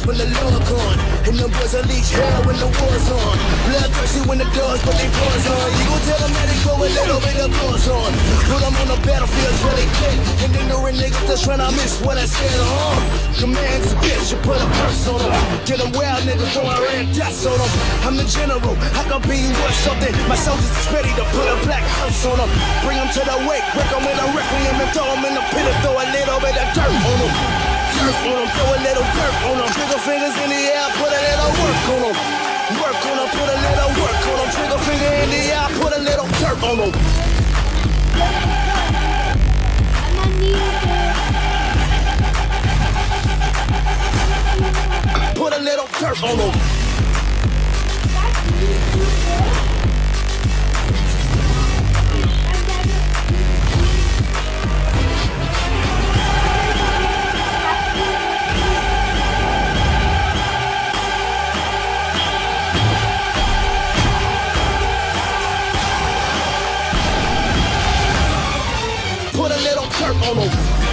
dogs when the Lord gone. And them boys unleash hell when the war's on. Bloodthirsty when the dogs put their paws on. You gon' tell them that they grow a little bit of claws on. Put them on the battlefield where they can't. And ignorant niggas just tryna miss what I said, Command's a bitch, you put a curse on them. Get them wild niggas throwing red dots on them. I'm the general, I can be worth something. My soldiers is ready to put a black hearse on them. Bring them to the wake, break them with a requiem and throw them in the pit and throw a little bit of dirt on them. Dirt on them, throw a little dirt on them. Trigger fingers in the air, put a little work on them. Work on them, put a little work on them. Trigger finger in the air, put a little dirt on them. Put a little dirt on them. Put a little dirt on them.